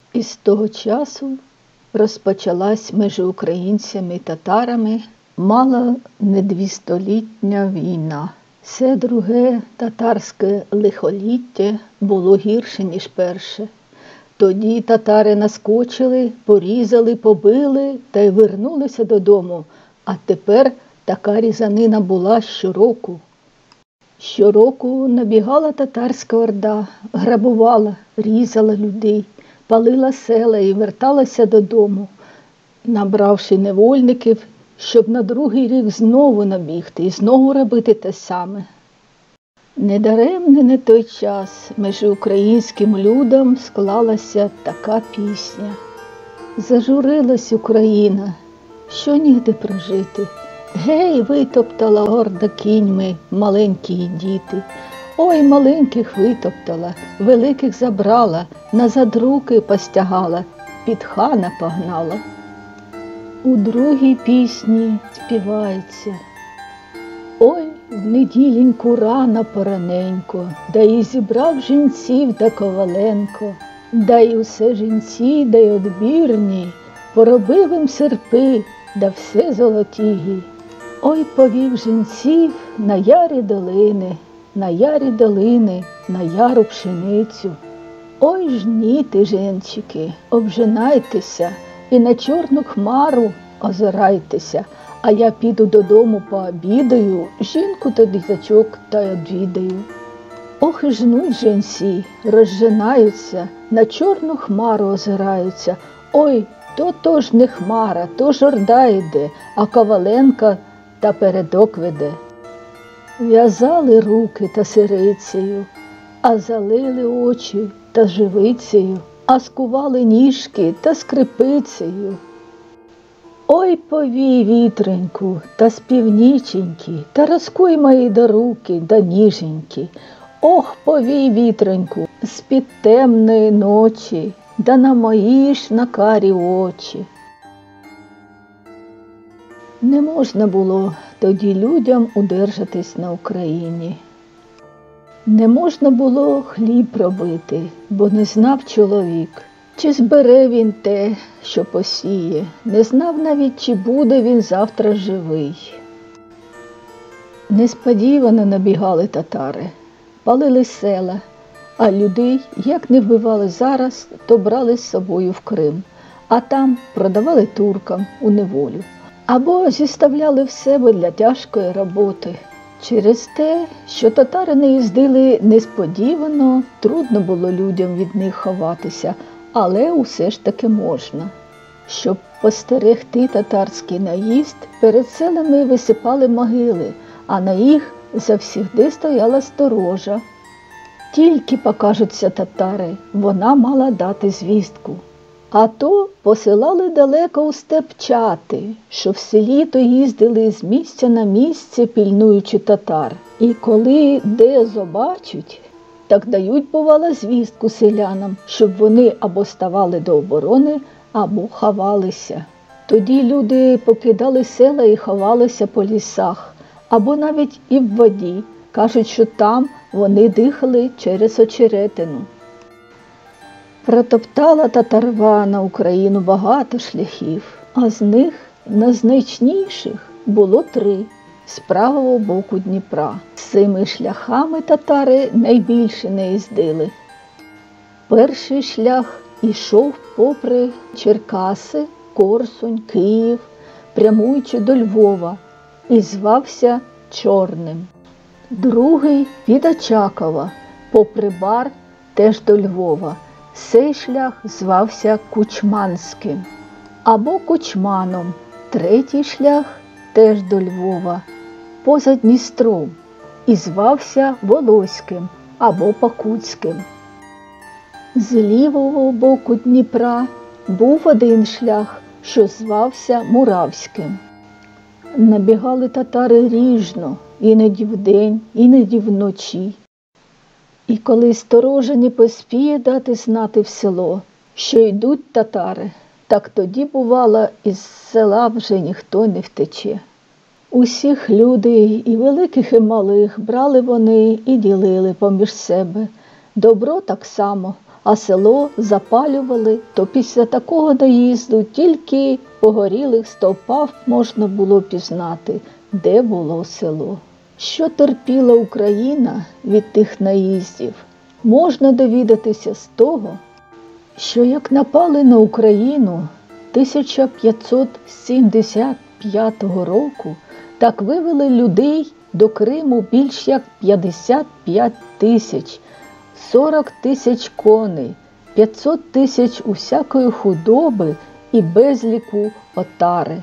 І з того часу розпочалась між українцями і татарами мало не 200-літня війна. Це друге татарське лихоліття було гірше, ніж перше. Тоді татари наскочили, порізали, побили та й вернулися додому. А тепер така різанина була щороку. Щороку набігала татарська орда, грабувала, різала людей, палила села і верталася додому, набравши невольників, щоб на другий рік знову набігти і знову робити те саме. Недаремне на той час між українським людом склалася така пісня. Зажурилась Україна, що нігде прожити. Гей, витоптала горда кіньми маленькі діти. Ой, маленьких витоптала, великих забрала, назад руки постягала, під хана погнала. У другій пісні співається: ой, в неділеньку рано пораненько, да й зібрав жінців да Коваленко, да й усе жінці, да й одбірні, поробив їм серпи, да все золотігі. Ой, повів жінців на ярі долини, на ярі долини, на яру пшеницю. Ой, жніти, женчики, обжинайтеся і на чорну хмару озирайтеся, а я піду додому пообідаю, жінку та діточок та й одвідаю. Ох, і жнуть женці, розжинаються, на чорну хмару озираються. Ой, то ж не хмара, то ж орда йде, а Коваленка та передок веде. В'язали руки та сирицею, а залили очі та живицею, а скували ніжки та скрипицею. Ой, повій вітреньку та співніченьки, та розкуй мої до руки да ніженьки. Ох, повій вітреньку з-під темної ночі, да на мої ж на карі очі. Не можна було тоді людям удержатись на Україні. Не можна було хліб робити, бо не знав чоловік, чи збере він те, що посіє, не знав навіть, чи буде він завтра живий. Несподівано набігали татари, палили села, а людей, як не вбивали зараз, то брали з собою в Крим, а там продавали туркам у неволю. Або зіставляли в себе для тяжкої роботи. Через те, що татари не їздили несподівано, трудно було людям від них ховатися, але усе ж таки можна. Щоб постерегти татарський наїзд, перед селами висипали могили, а на їх завсігди стояла сторожа. Тільки покажуться татари, вона мала дати звістку. А то посилали далеко у степ чати, що в селі то їздили з місця на місце, пільнуючи татар. І коли де побачать, так дають, бувало, звістку селянам, щоб вони або ставали до оборони, або ховалися. Тоді люди покидали села і ховалися по лісах, або навіть і в воді. Кажуть, що там вони дихали через очеретину. Протоптала татарва на Україну багато шляхів, а з них найзначніших було 3 з правого боку Дніпра. З цими шляхами татари найбільше не їздили. Перший шлях ішов попри Черкаси, Корсунь, Київ, прямуючи до Львова, і звався Чорним. Другий від Очакова, попри Бар, теж до Львова. Цей шлях звався Кучманським або Кучманом. Третій шлях теж до Львова, поза Дністром, і звався Волоським або Покутським. З лівого боку Дніпра був один шлях, що звався Муравським. Набігали татари ріжно, іноді вдень, іноді вночі. І коли сторожа не поспіє дати знати в село, що йдуть татари, так тоді, бувало, із села вже ніхто не втече. Усіх людей, і великих, і малих, брали вони і ділили поміж себе. Добро так само, а село запалювали, то після такого наїзду тільки по горілих стовпах можна було пізнати, де було село. Що терпіла Україна від тих наїздів, можна довідатися з того, що як напали на Україну 1575 року, так вивели людей до Криму більш як 55 тисяч, 40 тисяч коней, 500 тисяч усякої худоби і безліку отари.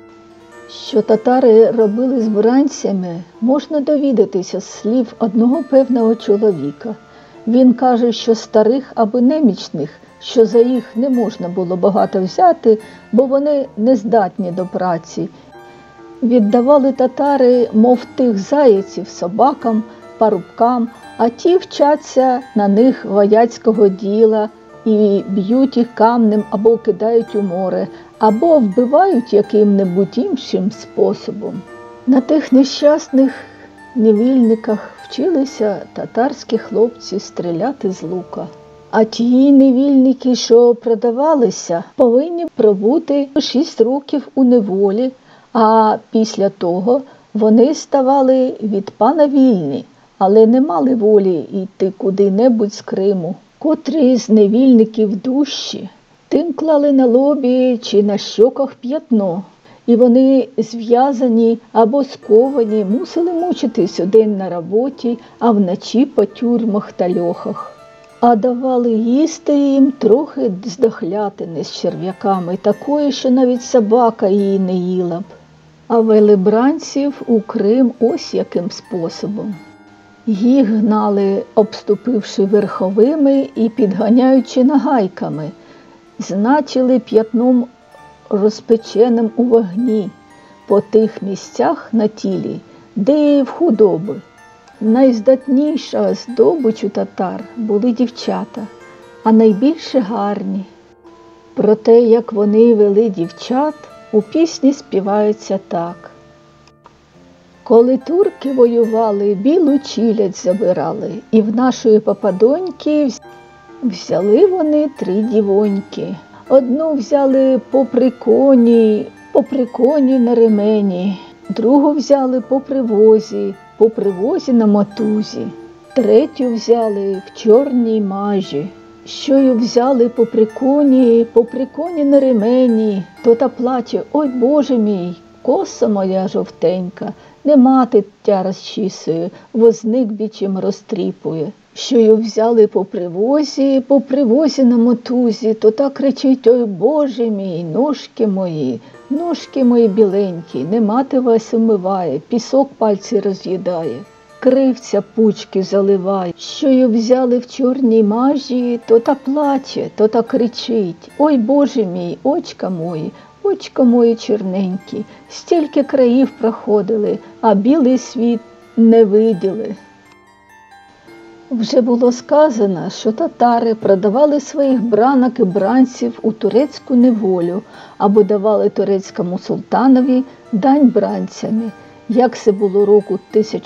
Що татари робили з бранцями, можна довідатися з слів одного певного чоловіка. Він каже, що старих або немічних, що за їх не можна було багато взяти, бо вони не здатні до праці. Віддавали татари, мов тих зайців, собакам, парубкам, а ті вчаться на них вояцького діла і б'ють їх камнем або кидають у море, або вбивають яким-небудь іншим способом. На тих нещасних невільниках вчилися татарські хлопці стріляти з лука. А ті невільники, що продавалися, повинні пробути 6 років у неволі, а після того вони ставали від пана вільні, але не мали волі йти куди-небудь з Криму. Котрі з невільників дужчі, тим клали на лобі чи на щоках п'ятно, і вони зв'язані або сковані, мусили мучитись удень на роботі, а вночі по тюрмах та льохах. А давали їсти їм трохи здохлятини з черв'яками, такої, що навіть собака її не їла б. А вели бранців у Крим ось яким способом. Їх гнали, обступивши верховими і підганяючи нагайками, значили п'ятном розпеченим у вогні по тих місцях на тілі, де в худоби. Найздатніша здобич у татар були дівчата, а найбільше гарні. Про те, як вони вели дівчат, у пісні співається так. Коли турки воювали, білу челядь забирали, і в нашої попадоньки взяли вони 3 дівоньки. Одну взяли попри коні на ремені, другу взяли по привозі на мотузі, третю взяли в чорній мажі. Що й взяли попри коні на ремені, то та плаче: ой, Боже мій, коса моя жовтенька, не мати тя розчісує, возник бічим розтріпує. Що й взяли по привозі на мотузі, то та кричить: ой, Боже мій, ножки мої біленькі, не мати вас умиває, пісок пальці роз'їдає. Кривця пучки заливає. Що й взяли в чорній мажі, то та плаче, то та кричить: ой, Боже мій, очка мої чорненькі, стільки країв проходили, а білий світ не виділи. Вже було сказано, що татари продавали своїх бранок і бранців у турецьку неволю або давали турецькому султанові дань бранцями. Як це було року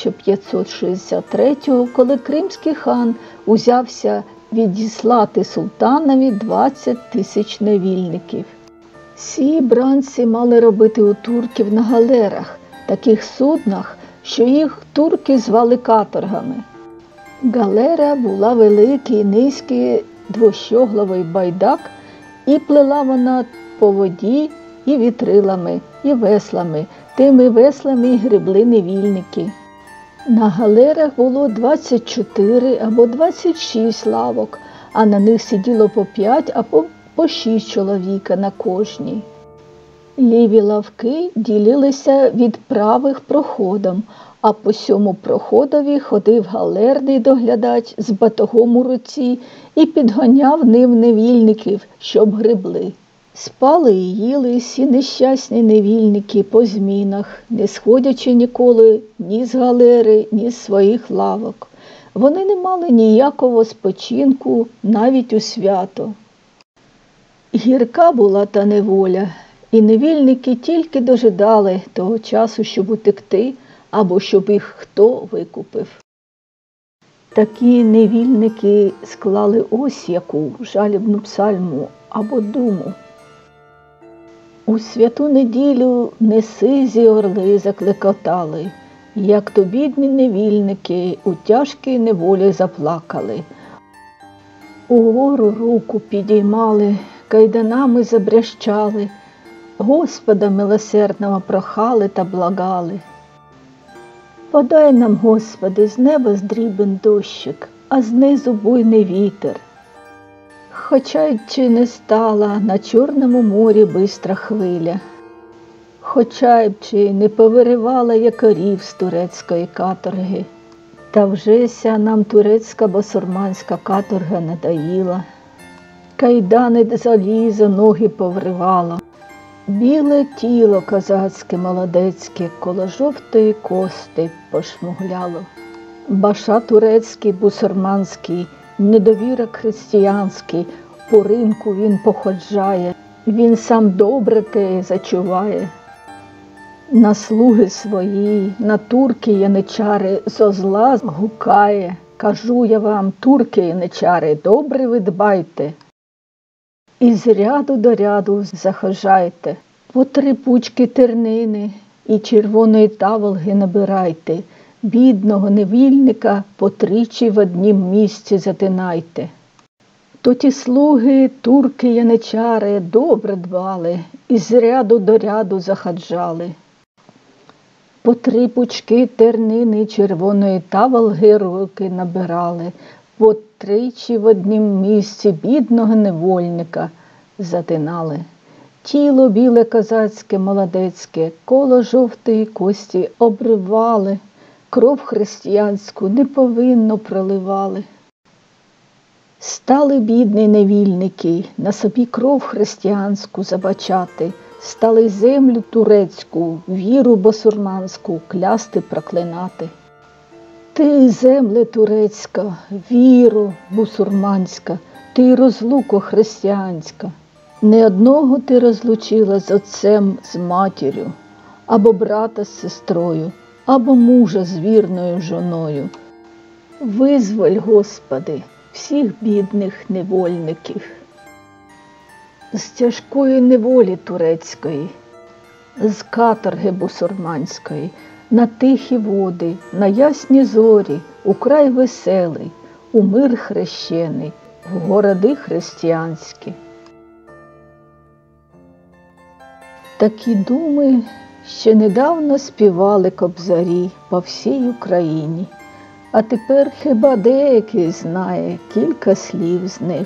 1563-го, коли кримський хан узявся відіслати султанові 20 тисяч невільників. Ці бранці мали робити у турків на галерах, таких суднах, що їх турки звали каторгами. Галера була великий, низький, двощогловий байдак, і плила вона по воді і вітрилами, і веслами. Тими веслами й гребли невільники. На галерах було 24 або 26 лавок, а на них сиділо по 5 або по 6 чоловіка на кожній. Ліві лавки ділилися від правих проходом, а по сьому проходові ходив галерний доглядач з батогом у руці і підганяв ним невільників, щоб гребли. Спали і їли всі нещасні невільники по змінах, не сходячи ніколи ні з галери, ні з своїх лавок. Вони не мали ніякого спочинку навіть у свято. Гірка була та неволя, і невільники тільки дожидали того часу, щоб утекти, або щоб їх хто викупив. Такі невільники склали ось яку жалібну псальму або думу. У святу неділю не сизі орли заклекотали, як то бідні невільники у тяжкій неволі заплакали. Угору руку підіймали, кайданами забрящали, Господа милосердного прохали та благали. Подай нам, Господи, з неба здрібен дощик, а знизу буйний вітер. Хоча й чи не стала на Чорному морі бистра хвиля, хоча й чи не повиривала якорів з турецької каторги, та вжеся нам турецька басурманська каторга надоїла, кайдани залізо ноги повривало, біле тіло козацьке молодецьке коло жовтої кости пошмугляло. Баша турецький бусурманський, недовірок християнський, по ринку він походжає, він сам добре те зачуває. На слуги свої, на турки яничари зо зла гукає. Кажу я вам, турки яничари, добре ви дбайте. І з ряду до ряду захожайте, по 3 пучки тернини і червоної таволги набирайте, бідного невільника потричі в однім місці затинайте. То ті слуги, турки яничари, добре дбали, і з ряду до ряду заходжали. По 3 пучки тернини червоної таволги руки набирали, по тричі в однім місці бідного невольника затинали. Тіло біле козацьке молодецьке коло жовтої кості обривали, кров християнську неповинно проливали. Стали бідні невільники на собі кров християнську забачати, стали землю турецьку, віру басурманську клясти проклинати. Ти, земле турецька, віро бусурманська, ти розлуко християнська, не одного ти розлучила з отцем, з матір'ю, або брата з сестрою, або мужа з вірною жоною. Визволь, Господи, всіх бідних невольників з тяжкої неволі турецької, з каторги бусурманської, на тихі води, на ясні зорі, у край веселий, у мир хрещений, в городи християнські. Такі думи ще недавно співали кобзарі по всій Україні, а тепер хіба деякий знає кілька слів з них.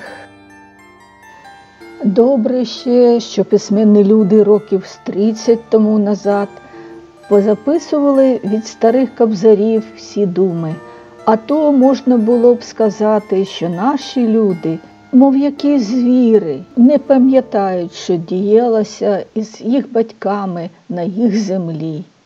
Добре ще, що письменні люди років з 30 тому назад позаписували від старих кобзарів всі думи, а то можна було б сказати, що наші люди, мов які звіри, не пам'ятають, що діялося із їх батьками на їх землі.